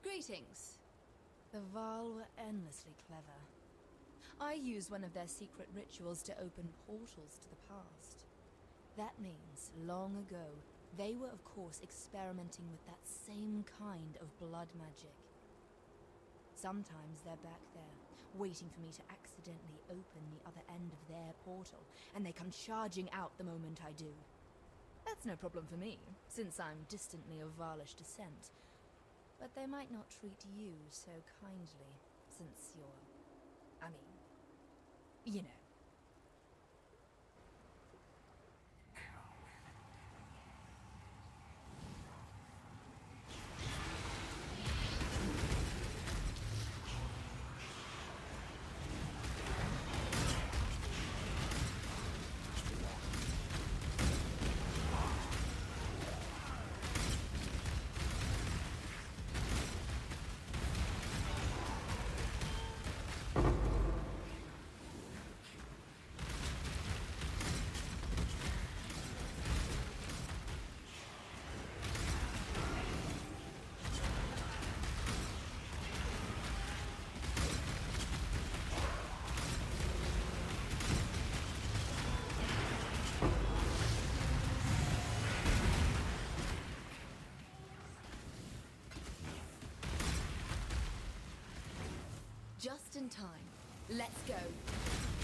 Greetings. The Val were endlessly clever. I used one of their secret rituals to open portals to the past. That means, long ago, they were of course experimenting with that same kind of blood magic. Sometimes they're back there, waiting for me to accidentally open the other end of their portal, and they come charging out the moment I do. That's no problem for me, since I'm distantly of Valish descent. But they might not treat you so kindly, since you're... I mean, you know. Just in time. Let's go.